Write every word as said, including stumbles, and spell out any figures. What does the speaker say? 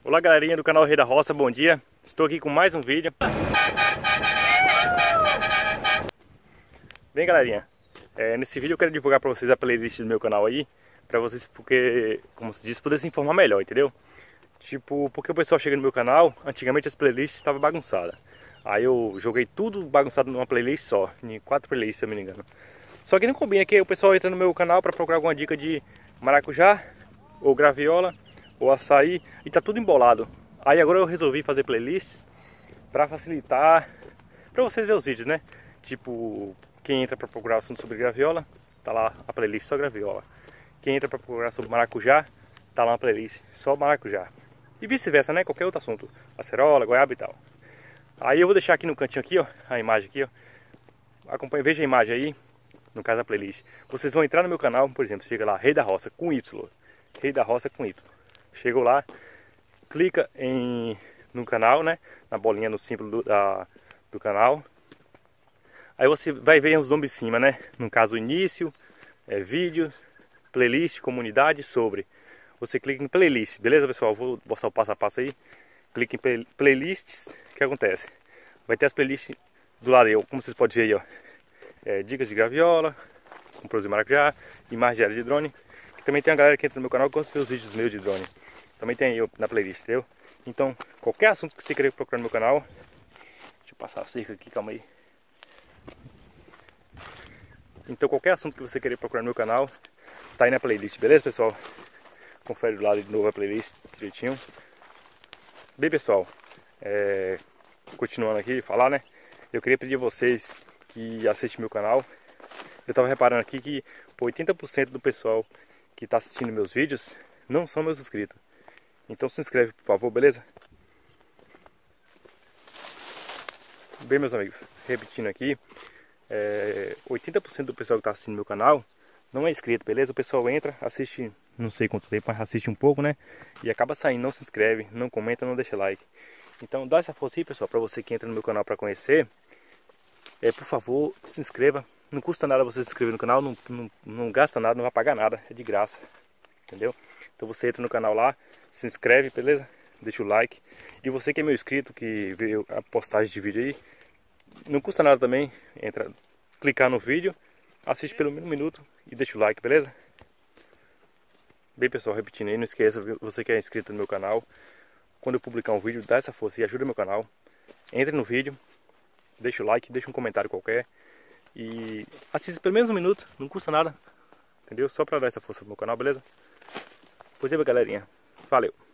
Olá galerinha do canal Rei da Roça, bom dia. Estou aqui com mais um vídeo. Bem galerinha, é, nesse vídeo eu quero divulgar para vocês a playlist do meu canal aí, para vocês, porque, como se diz, poder se informar melhor, entendeu? Tipo, porque o pessoal chega no meu canal, antigamente as playlists estavam bagunçadas. Aí eu joguei tudo bagunçado numa playlist só, em quatro playlists se eu me engano. Só que não combina que o pessoal entra no meu canal para procurar alguma dica de maracujá, ou graviola, ou açaí, e tá tudo embolado. Aí agora eu resolvi fazer playlists para facilitar, para vocês verem os vídeos, né? Tipo, quem entra para procurar assunto sobre graviola, tá lá a playlist só graviola. Quem entra para procurar sobre maracujá, tá lá uma playlist só maracujá. E vice-versa, né? Qualquer outro assunto, acerola, goiaba e tal. Aí eu vou deixar aqui no cantinho aqui, ó, a imagem aqui, ó. Acompanhe, veja a imagem aí, no caso da playlist. Vocês vão entrar no meu canal, por exemplo, chega lá, Rei da Roça com Y. Rei da Roça com Y. Chegou lá, clica em, no canal, né? Na bolinha, no símbolo do, da, do canal. Aí você vai ver os nomes em cima, né? No caso, início, é, vídeos, playlist, comunidade, sobre. Você clica em playlist, beleza pessoal? Vou mostrar o passo a passo aí. Clica em play, playlists, o que acontece? Vai ter as playlists do lado aí, como vocês podem ver aí, ó. É, dicas de graviola, com produzir maracujá, imagens diárias de drone. Também tem a galera que entra no meu canal que gosta de ver os vídeos meus de drone. Também tem aí na playlist, entendeu? Então, qualquer assunto que você querer procurar no meu canal. Deixa eu passar a cerca aqui, calma aí. Então, qualquer assunto que você querer procurar no meu canal, tá aí na playlist, beleza, pessoal? Confere do lado de novo a playlist direitinho. Bem, pessoal, é... continuando aqui, falar, né? Eu queria pedir a vocês que assistem meu canal. Eu tava reparando aqui que oitenta por cento do pessoal que está assistindo meus vídeos não são meus inscritos. Então se inscreve, por favor, beleza? Bem, meus amigos, repetindo aqui, é, oitenta por cento do pessoal que está assistindo meu canal não é inscrito, beleza? O pessoal entra, assiste, não sei quanto tempo, mas assiste um pouco, né? E acaba saindo, não se inscreve, não comenta, não deixa like. Então dá essa força aí, pessoal, para você que entra no meu canal para conhecer. É, por favor, se inscreva. Não custa nada você se inscrever no canal, não, não, não gasta nada, não vai pagar nada, é de graça, entendeu? Então você entra no canal lá, se inscreve, beleza? Deixa o like. E você que é meu inscrito, que veio a postagem de vídeo aí, não custa nada também, entra, clicar no vídeo, assiste pelo menos um minuto e deixa o like, beleza? Bem, pessoal, repetindo aí, não esqueça, você que é inscrito no meu canal, quando eu publicar um vídeo, dá essa força e ajuda meu canal. Entre no vídeo, deixa o like, deixa um comentário qualquer. E assista pelo menos um minuto, não custa nada, entendeu? Só pra dar essa força pro meu canal, beleza? Pois é, galerinha, valeu!